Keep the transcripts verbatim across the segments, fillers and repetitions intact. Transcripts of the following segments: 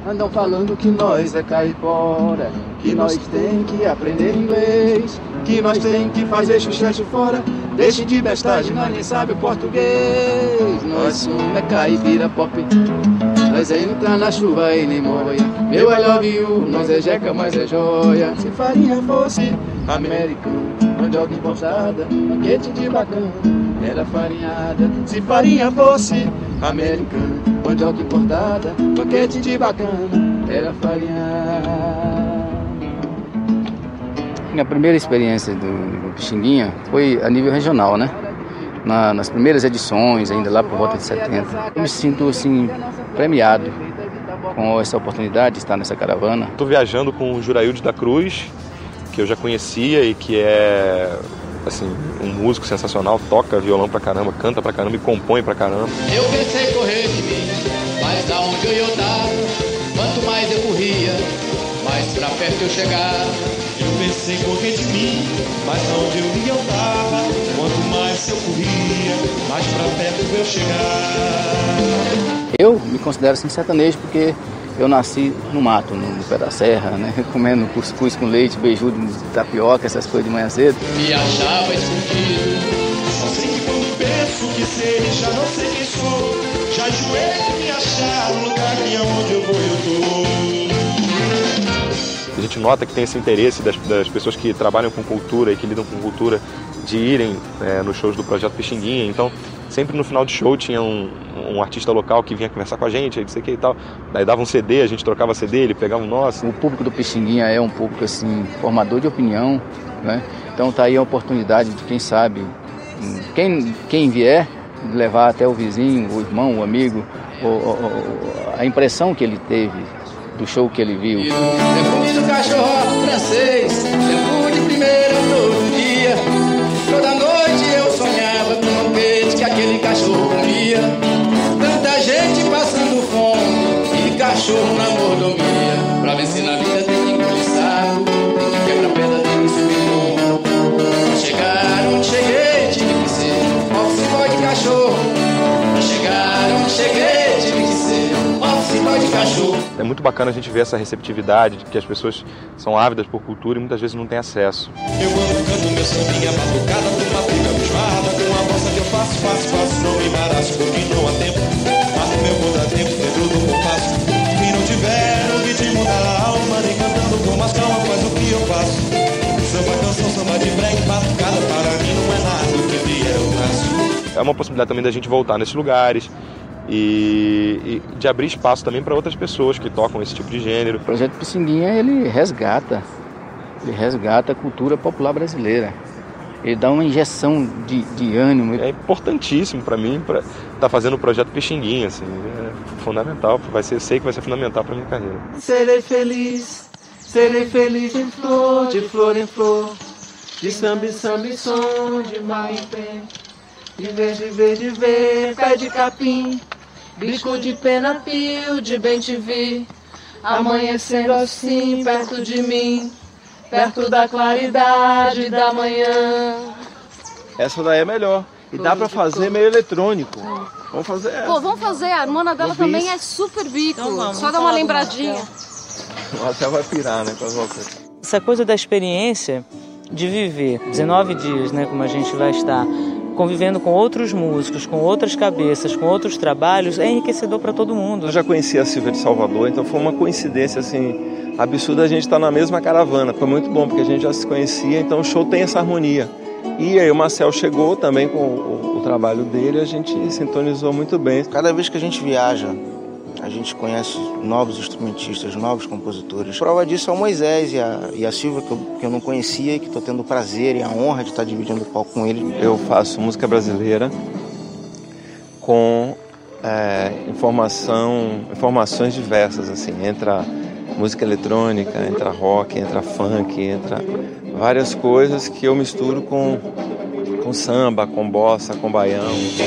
andam falando que nós é caipora, que nós tem que aprender inglês, que nós tem que fazer sucesso fora. Deixe de bestagem, nós nem sabe o português. Nós somos é caipira pop, nós é entrar na chuva e nem moia. Meu I love you, nós é jeca, mas é joia. Se farinha fosse americano, mandioca importada, paquete de bacana, era farinhada. Se farinha fosse americano, mandioca importada, paquete de bacana, era farinhada. Minha primeira experiência do, do Pixinguinha foi a nível regional, né? Na, nas primeiras edições, ainda lá por volta de setenta. Eu me sinto, assim, premiado com essa oportunidade de estar nessa caravana. Estou viajando com o Jurailde da Cruz, que eu já conhecia e que é, assim, um músico sensacional, toca violão pra caramba, canta pra caramba e compõe pra caramba. Eu pensei correr de mim, mas aonde eu tava, quanto mais eu corria, mais pra perto eu chegava. Eu pensei correr de mim, mas aonde eu ia eu tava, quanto mais eu corria, mais pra perto eu chegar. Eu me considero assim sertanejo porque eu nasci no mato, no pé da serra, né? Comendo cuscuz com leite, beijudo, tapioca, essas coisas de manhã cedo. Me achava escondido. Só sei que quando penso que sei, já não sei quem sou. Já enjoei de me achar no lugar que aonde eu vou eu tô. A gente nota que tem esse interesse das, das pessoas que trabalham com cultura e que lidam com cultura de irem é, nos shows do Projeto Pixinguinha. Então, sempre no final de show tinha um, um artista local que vinha conversar com a gente, não sei o que e tal. Daí dava um C D, a gente trocava C D, ele pegava um nosso. O público do Pixinguinha é um público assim, formador de opinião, né? Então tá aí a oportunidade de quem sabe, quem, quem vier, levar até o vizinho, o irmão, o amigo, o, o, a impressão que ele teve do show que ele viu. Depois do cachorro francês, tempo de primeira todo dia. Toda noite eu sonhava com o peixe que aquele cachorro comia. Tanta gente passando fome e cachorro na mordomia. Pra vencer na vida tem que engolir saco, quebra pedra tem que subir morro. Pra chegar onde cheguei tive que ser office boy de cachorro. Pra chegar onde cheguei tive que ser office boy de cachorro. É muito bacana a gente ver essa receptividade, de que as pessoas são ávidas por cultura e muitas vezes não têm acesso. Eu ando canto meu sambinha batucada, com uma briga esbarrada, com a bossa que eu faço, faço, faço, não me embaraço, porque não há tempo. Mas no meu contratempo, dentro do compasso. Quem não tiver o ritmo da alma, nem cantando com mais calma, faz o que eu faço. Samba, canção, samba de break, batucada, para mim não é nada, o que vier eu faço. É uma possibilidade também da gente voltar nesses lugares. E, e de abrir espaço também para outras pessoas que tocam esse tipo de gênero. O Projeto Pixinguinha, ele resgata, ele resgata a cultura popular brasileira. Ele dá uma injeção de, de ânimo. É importantíssimo para mim para estar tá fazendo o Projeto Pixinguinha, assim, é fundamental, vai ser, sei que vai ser fundamental para minha carreira. Serei feliz, serei feliz em flor, de flor em flor, de samba em samba em som, de mar em pé, de verde, verde, verde, pé de capim. Bico de pena fio, de bem te vi, amanhecendo assim perto de mim, perto da claridade da manhã. Essa daí é melhor. E dá pra fazer meio eletrônico. Vamos fazer essa. Pô, vamos fazer. A irmã dela também é super bico. Então vamos, Só dá uma lembradinha. Até vai pirar, né? Com as voltas. Essa coisa da experiência de viver dezenove dias, né? Como a gente vai estar convivendo com outros músicos, com outras cabeças, com outros trabalhos, é enriquecedor para todo mundo. Eu já conhecia a Silvia de Salvador, então foi uma coincidência assim absurda a gente estar na mesma caravana. Foi muito bom, porque a gente já se conhecia, então o show tem essa harmonia. E aí o Marcel chegou também com o, o trabalho dele e a gente sintonizou muito bem. Cada vez que a gente viaja, a gente conhece novos instrumentistas, novos compositores. Prova disso é o Moisés e a, e a Silvia, que eu, que eu não conhecia e que estou tendo o prazer e a honra de estar dividindo o palco com ele. Eu faço música brasileira com é, informação, informações diversas, assim, entra música eletrônica, entra rock, entra funk, entra várias coisas que eu misturo com, com samba, com bossa, com baião.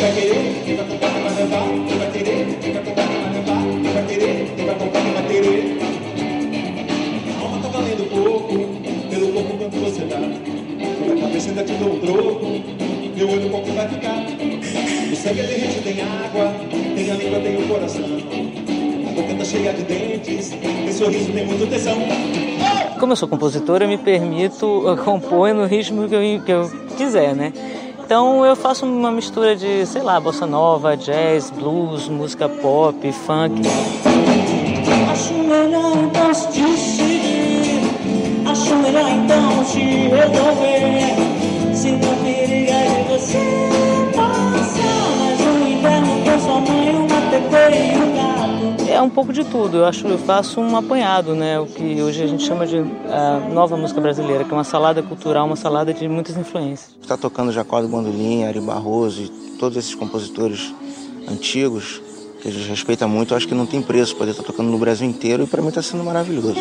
Ainda te dou um troco, meu olho pouco vai ficar. O sangue é derrete, tem água, tem a língua, tem o coração. A boca tá cheia cheia de dentes, esse sorriso tem muito tesão. Como eu sou compositor, eu me permito compor no ritmo que eu, que eu quiser, né? Então eu faço uma mistura de, sei lá, bossa nova, jazz, blues, música pop, funk. Acho melhor então se decidir, acho melhor então te resolver. Sinto a periga de você passar, mas o inverno com sua mãe, uma T V e um gato. É um pouco de tudo, eu acho, eu faço um apanhado, né? O que hoje a gente chama de uh, nova música brasileira, que é uma salada cultural, uma salada de muitas influências. Está tocando Jacó do Bandolim, Ari Barroso e todos esses compositores antigos que a gente respeita muito, eu acho que não tem preço poder estar tocando no Brasil inteiro e para mim está sendo maravilhoso.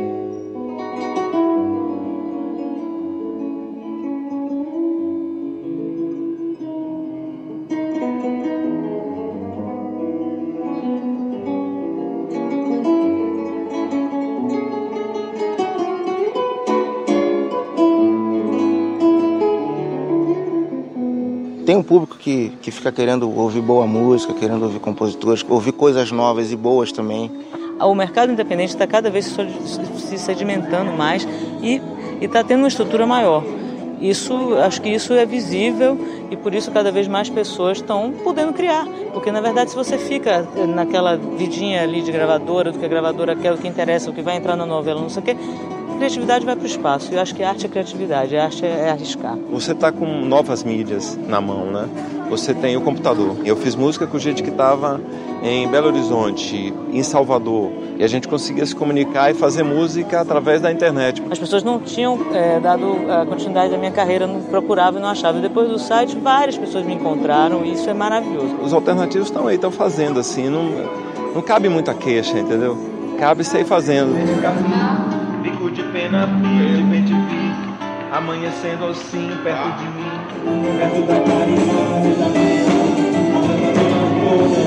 Tem um público que, que fica querendo ouvir boa música, querendo ouvir compositores, ouvir coisas novas e boas também. O mercado independente está cada vez se sedimentando mais e está tendo uma estrutura maior. Isso, acho que isso é visível e por isso cada vez mais pessoas estão podendo criar. Porque na verdade se você fica naquela vidinha ali de gravadora, do que a gravadora quer, o que interessa, o que vai entrar na novela, não sei o quê, a criatividade vai para o espaço. E eu acho que arte é criatividade, a arte é arriscar. Você está com novas mídias na mão, né? Você tem o computador. Eu fiz música com gente que estava em Belo Horizonte, em Salvador, e a gente conseguia se comunicar e fazer música através da internet. As pessoas não tinham é, dado a continuidade da minha carreira, não procuravam e não achavam. E depois do site, várias pessoas me encontraram e isso é maravilhoso. Os alternativos estão aí, estão fazendo assim, não, não cabe muita queixa, entendeu? Cabe sair fazendo. Fico de pena, de bem te vi, amanhecendo assim perto de mim, perto da caridade da minha